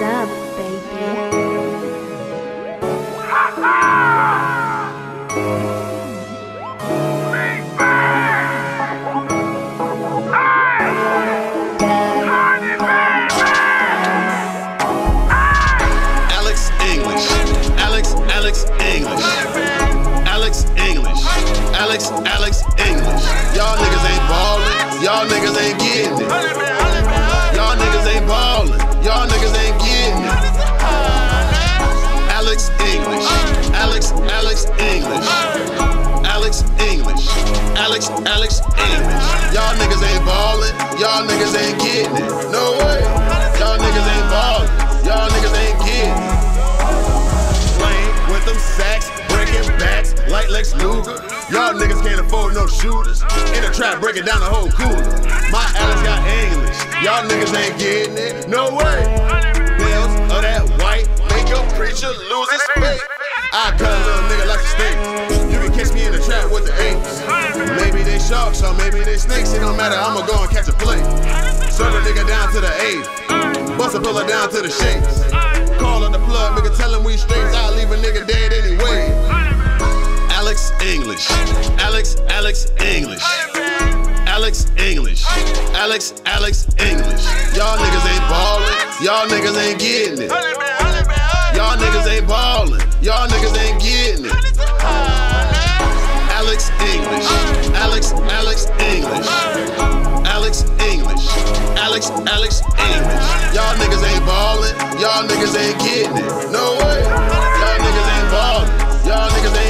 up, baby. Alex English. Y'all niggas ain't ballin', y'all niggas ain't getting it. Y'all niggas ain't ballin', y'all niggas ain't getting it. Alex English. Alex English. Alex English. Alex English. Y'all niggas ain't ballin', y'all niggas ain't getting it. No way. Y'all niggas ain't ballin', y'all niggas ain't getting it. Playing with them sacks, breaking backs like Lex Luger. Y'all niggas can't afford no shooters. In the trap, breaking down the whole cooler. My Alex got English. Y'all niggas ain't getting it. No way. Bills of that white make your preacher lose his faith. I cut a little nigga like a steak. You can catch me in the trap with the apes. Maybe they sharks or maybe they snakes. It don't matter, I'ma go and catch a play. Serve a nigga down to the eighth. Bust a bullet down to the shakes. Call up the plug, nigga, tell him we straight. I'll leave a nigga dead anyway. Alex English. Alex English. Alex English. Alex English. Y'all niggas ain't ballin', y'all niggas ain't getting it. Y'all niggas ain't ballin', y'all niggas ain't getting it. Alex English. Alex English. Alex English. Alex English. Y'all niggas ain't ballin', y'all niggas ain't getting it. No way. Y'all niggas ain't ballin', y'all niggas ain't